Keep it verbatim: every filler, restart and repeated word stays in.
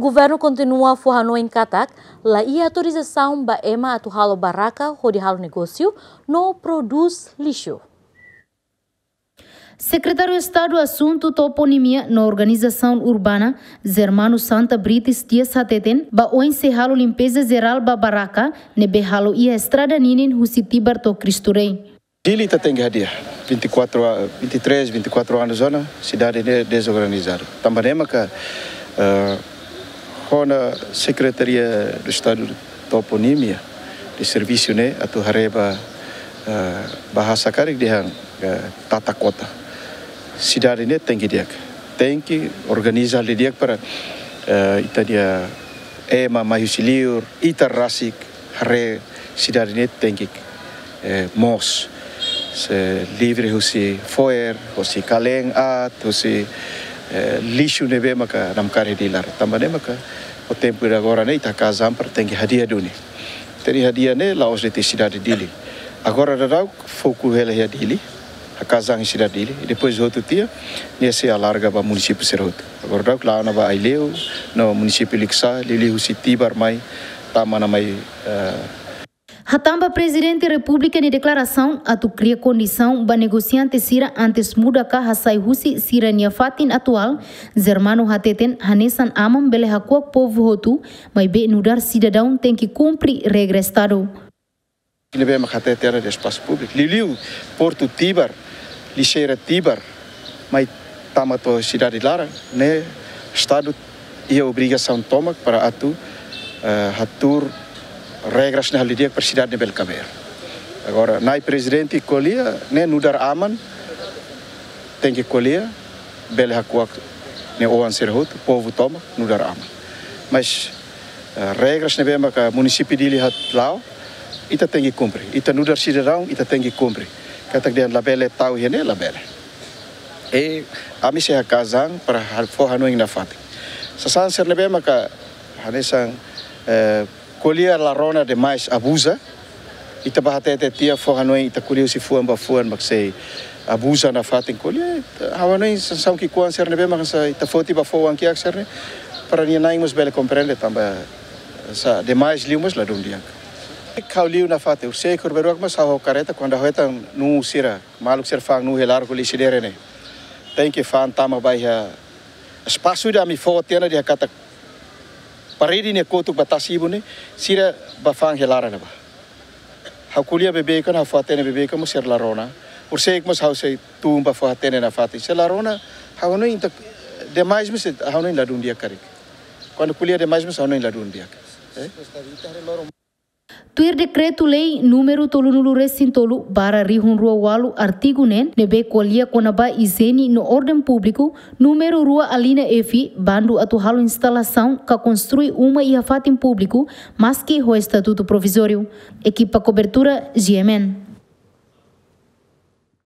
governo continua forrando em Katak, lá e autorização ba ema atu halo baraka, hodi halo negócio, não produz lixo. Secretário de Estado Assunto Toponimia na Organização Urbana, Zermano Santa Brites Dias Hateten, ba o encerralo limpeza geral ba baraka, nebe halo e a estrada ninin husitibar to Cristo Rei. Dili está tem dia, vinte e quatro, vinte e três, vinte e quatro anos zona, cidade desorganizada. Também é que a Secretaria do Estado de Toponimia, de serviço né, atu hareba bahasa karik dia tata kota. Cidade ini tem que dia, tem que organizar dia para ita dia ema mahusiliur, ita rasik hare cidade ini tem que mos se livre husi foer, husi kaleng at, husi lixo nebe maka namkari dilar. Também maka o tempo agora né ita casam para tem que hadiah duni. Tem hadiah né lá os de cidade dili. Agora darau foco ela é dili. A casa em cidade dele, e depois outro dia, nesse alarga para o município Serroto. Agora, lá na Baileu, no município Lixa, Lili Hussiti, Barmai, Tamana Mai. Hatamba presidente da República de declaração a tu cria condição para negociante sira antes muda ka hasai husi sira nia fatin atual, Zermano Hateten hanesan amam bele hakua povo hotu, mas be nudar cidadão tem que cumprir regra estado. Ele vem a terra de espaço público. Liliu, Porto Tibar, Lixeira Tibar, mas tamato cidade Lara, né? Estado e a obrigação toma para atu atur regras na lidia para cidade de Belcaber. Agora, nai presidente colia, né? Nudar aman tem que colia, bele hakuak né? O anserhut, povo toma, nudar aman. Mas regras na bema que município de Lihat Lao ita tem que cumprir. Ita nudar cidadão, ita tem que cumprir. Kata dia labele tahu ini labele. E a mim se casang para forra no ina fati. Sasan ser lebe maka hanesan colia la rona demais abusa. Ita bahate te tia forra no ita colia si fuan ba fuan mak sei abusa na fati colia. Hawa no sansam ki kuan ser lebe maka sa ita foti ba fuan ki aksar ne para ni naing mus bele compreende tamba sa demais liumus la dundiak. Kau liu na fate, o sei que o beruak mas hau careta quando a reta nu sira, maluk ser fang nu helar com lixidere ne. Tem que fan tama vai a espaço da mi foto na dia kata parede ne kotuk batasibu ne, sira ba fang helar na ba. Hau kulia bebe kan hau fate ne bebe kan mo ser larona. O sei que mas hau sei tumba fate ne na fate. Ser larona hau no inta demais mas hau no in ladun dia karik. Quando kulia demais mas hau no in ladun dia. Eh? Tuir decreto-lei número tolunulu recintolu bara rihun rua walu artigo nen nebe kolia konaba izeni no ordem público número rua alina efi bandu atu halo instalação ka construi uma ia fatim público mas que o estatuto provisório. Equipa cobertura G M N.